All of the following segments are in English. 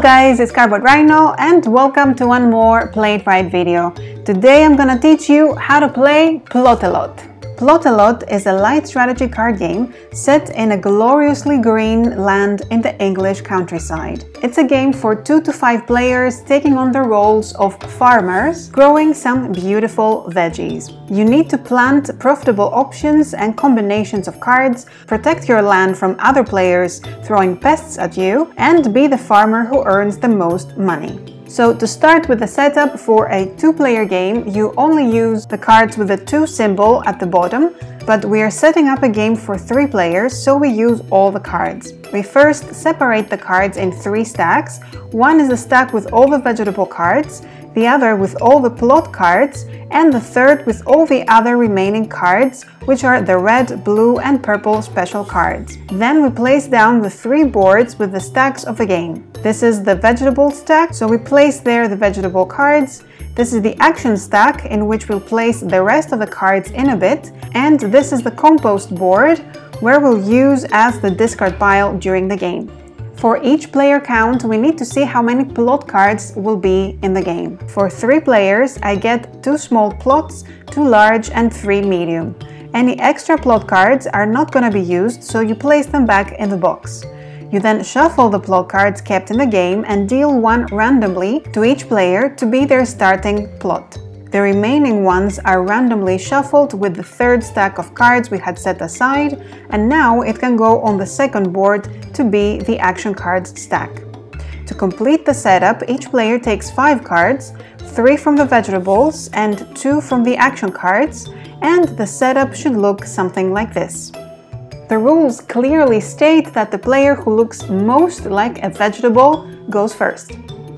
guys, it's Cardboard Rhino and welcome to one more Play It Right video. Today I'm gonna teach you how to play Plot-A-Lot. Plot-A-Lot is a light strategy card game set in a gloriously green land in the English countryside. It's a game for 2 to 5 players taking on the roles of farmers, growing some beautiful veggies. You need to plant profitable options and combinations of cards, protect your land from other players throwing pests at you, and be the farmer who earns the most money. So to start with the setup for a 2-player game, you only use the cards with the 2 symbol at the bottom, but we are setting up a game for 3 players, so we use all the cards. We first separate the cards in 3 stacks. One is a stack with all the vegetable cards, the other with all the plot cards, and the third with all the other remaining cards, which are the red, blue and purple special cards. Then we place down the 3 boards with the stacks of the game. This is the vegetable stack, so we place there the vegetable cards. This is the action stack, in which we'll place the rest of the cards in a bit. And this is the compost board, where we'll use as the discard pile during the game. For each player count, we need to see how many plot cards will be in the game. For 3 players, I get 2 small plots, 2 large and 3 medium. Any extra plot cards are not going to be used, so you place them back in the box. You then shuffle the plot cards kept in the game and deal 1 randomly to each player to be their starting plot. The remaining ones are randomly shuffled with the 3rd stack of cards we had set aside, and now it can go on the 2nd board to be the action cards stack. To complete the setup, each player takes 5 cards, 3 from the vegetables and 2 from the action cards, and the setup should look something like this. The rules clearly state that the player who looks most like a vegetable goes first.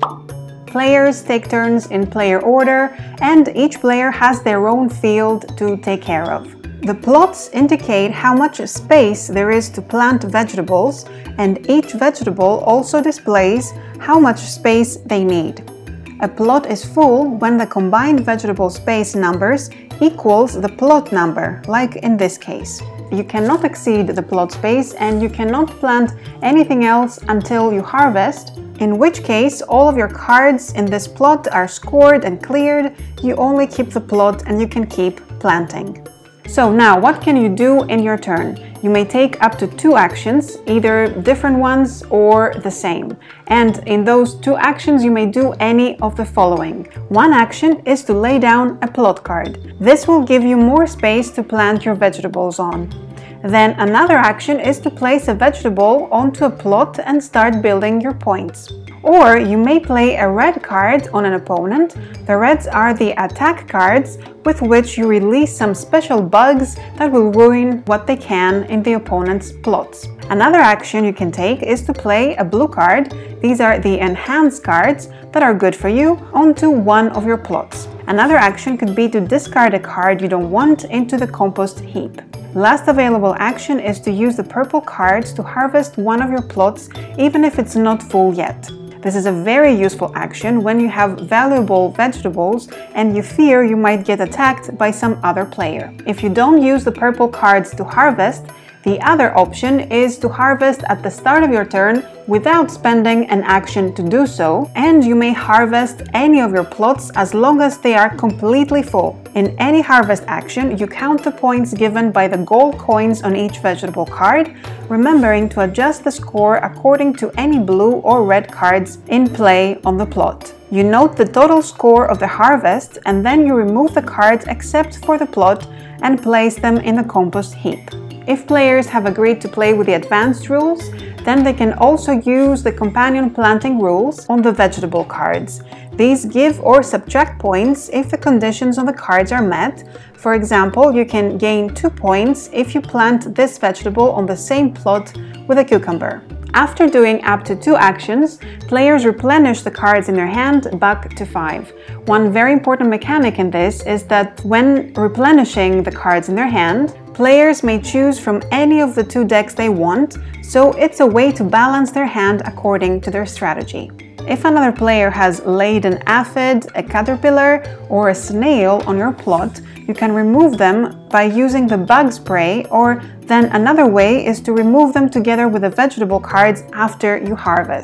Players take turns in player order, and each player has their own field to take care of. The plots indicate how much space there is to plant vegetables, and each vegetable also displays how much space they need. A plot is full when the combined vegetable space numbers equals the plot number, like in this case. You cannot exceed the plot space, and you cannot plant anything else until you harvest, in which case all of your cards in this plot are scored and cleared. You only keep the plot and you can keep planting. So now, what can you do in your turn? You may take up to 2 actions, either different ones or the same. And in those 2 actions you may do any of the following. One action is to lay down a plot card. This will give you more space to plant your vegetables on. Then another action is to place a vegetable onto a plot and start building your points. Or you may play a red card on an opponent. The reds are the attack cards with which you release some special bugs that will ruin what they can in the opponent's plots. Another action you can take is to play a blue card. These are the enhanced cards that are good for you onto one of your plots. Another action could be to discard a card you don't want into the compost heap. Last available action is to use the purple cards to harvest one of your plots, even if it's not full yet. This is a very useful action when you have valuable vegetables and you fear you might get attacked by some other player. If you don't use the purple cards to harvest, the other option is to harvest at the start of your turn without spending an action to do so, and you may harvest any of your plots as long as they are completely full. In any harvest action, you count the points given by the gold coins on each vegetable card, remembering to adjust the score according to any blue or red cards in play on the plot. You note the total score of the harvest, and then you remove the cards except for the plot and place them in the compost heap. If players have agreed to play with the advanced rules, then they can also use the companion planting rules on the vegetable cards. These give or subtract points if the conditions on the cards are met. For example, you can gain 2 points if you plant this vegetable on the same plot with a cucumber. After doing up to 2 actions, players replenish the cards in their hand back to 5. One very important mechanic in this is that when replenishing the cards in their hand, players may choose from any of the 2 decks they want, so it's a way to balance their hand according to their strategy. If another player has laid an aphid, a caterpillar, or a snail on your plot, you can remove them by using the bug spray, or then another way is to remove them together with the vegetable cards after you harvest.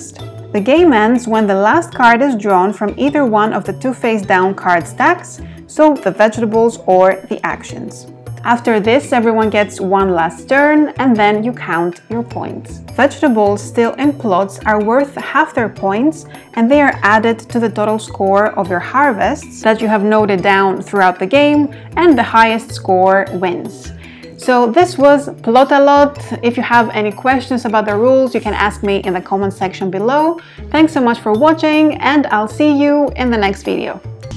The game ends when the last card is drawn from either one of the two face-down card stacks, so the vegetables or the actions. After this, everyone gets one last turn, and then you count your points. Vegetables still in plots are worth half their points, and they are added to the total score of your harvests that you have noted down throughout the game, and the highest score wins. So this was Plot-a-Lot. If you have any questions about the rules, you can ask me in the comment section below. Thanks so much for watching, and I'll see you in the next video.